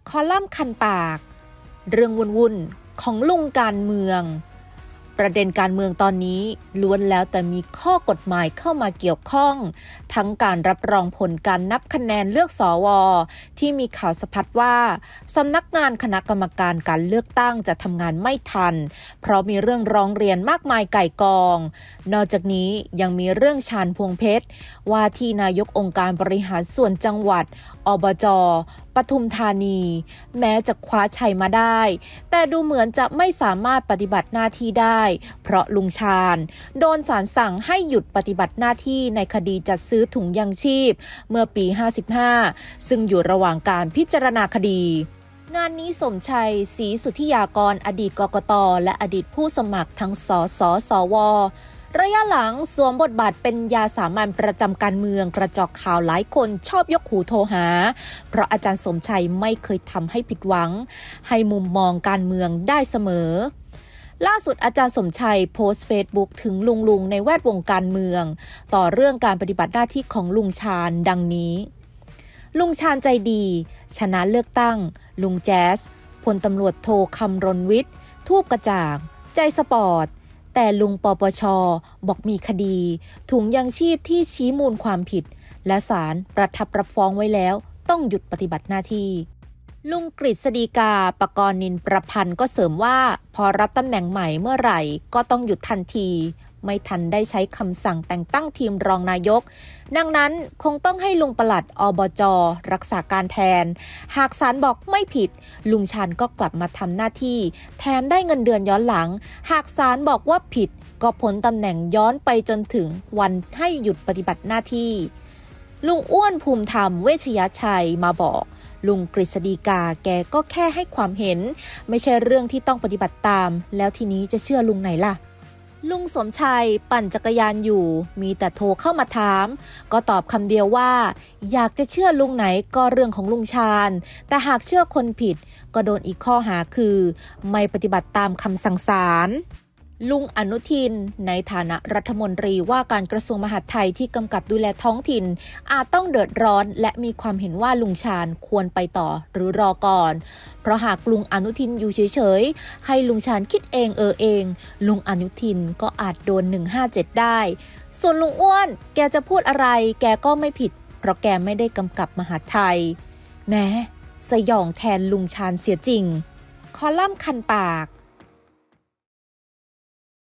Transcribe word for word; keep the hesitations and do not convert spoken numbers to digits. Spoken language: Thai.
คอลัมน์คันปากเรื่องวุ่นๆของลุงการเมืองประเด็นการเมืองตอนนี้ล้วนแล้วแต่มีข้อกฎหมายเข้ามาเกี่ยวข้องทั้งการรับรองผลการนับคะแนนเลือกสวที่มีข่าวสะพัดว่าสำนักงานคณะกรรมการการเลือกตั้งจะทำงานไม่ทันเพราะมีเรื่องร้องเรียนมากมายก่ายกองนอกจากนี้ยังมีเรื่องชาญพวงเพชรว่าที่นายกองค์การบริหารส่วนจังหวัดอบจ.ปทุมธานีแม้จะคว้าชัยมาได้แต่ดูเหมือนจะไม่สามารถปฏิบัติหน้าที่ได้เพราะลุงชาญโดนศาลสั่งให้หยุดปฏิบัติหน้าที่ในคดีจัดซื้อถุงยังชีพเมื่อปีห้าสิบห้าซึ่งอยู่ระหว่างการพิจารณาคดีงานนี้สมชัยศรีสุทธิยากรอดีตกกต.และอดีตผู้สมัครทั้งสสสวระยะหลังสวมบทบาทเป็นยาสามัญประจำการเมืองกระจอกข่าวหลายคนชอบยกหูโทรหาเพราะอาจารย์สมชัยไม่เคยทำให้ผิดหวังให้มุมมองการเมืองได้เสมอล่าสุดอาจารย์สมชัยโพสต์เฟซบุ๊กถึงลุงลุงในแวดวงการเมืองต่อเรื่องการปฏิบัติหน้าที่ของลุงชาญดังนี้ลุงชาญใจดีชนะเลือกตั้งลุงแจ๊สพลตำรวจโทคำรณวิทย์ทูปกระจ่างใจสปอร์ตแต่ลุงปปช.บอกมีคดีถุงยังชีพที่ชี้มูลความผิดและศาลประทับรับฟ้องไว้แล้วต้องหยุดปฏิบัติหน้าที่ลุงกฤษฎีกาปกรณ์นินประพันธ์ก็เสริมว่าพอรับตำแหน่งใหม่เมื่อไหร่ก็ต้องหยุดทันทีไม่ทันได้ใช้คำสั่งแต่งตั้งทีมรองนายกดังนั้นคงต้องให้ลุงปลัดอบจ.รักษาการแทนหากศาลบอกไม่ผิดลุงชาญก็กลับมาทำหน้าที่แถมได้เงินเดือนย้อนหลังหากศาลบอกว่าผิดก็พ้นตำแหน่งย้อนไปจนถึงวันให้หยุดปฏิบัติหน้าที่ลุงอ้วนภูมิธรรมเวชยชัยมาบอกลุงกฤษฎีกาแกก็แค่ให้ความเห็นไม่ใช่เรื่องที่ต้องปฏิบัติตามแล้วทีนี้จะเชื่อลุงไหนล่ะลุงสมชัยปั่นจักรยานอยู่มีแต่โทรเข้ามาถามก็ตอบคำเดียวว่าอยากจะเชื่อลุงไหนก็เรื่องของลุงชาญแต่หากเชื่อคนผิดก็โดนอีกข้อหาคือไม่ปฏิบัติตามคำสั่งศาลลุงอนุทินในฐานะรัฐมนตรีว่าการกระทรวงมหาดไทยที่กำกับดูแลท้องถิ่นอาจต้องเดือดร้อนและมีความเห็นว่าลุงชาญควรไปต่อหรือรอก่อนเพราะหากลุงอนุทินอยู่เฉยๆให้ลุงชาญคิดเองเออเองลุงอนุทินก็อาจโดนหนึ่งห้าเจ็ดได้ส่วนลุงอ้วนแกจะพูดอะไรแกก็ไม่ผิดเพราะแกไม่ได้กำกับมหาดไทยแม้สยองแทนลุงชาญเสียจริงคอลัมน์คันปาก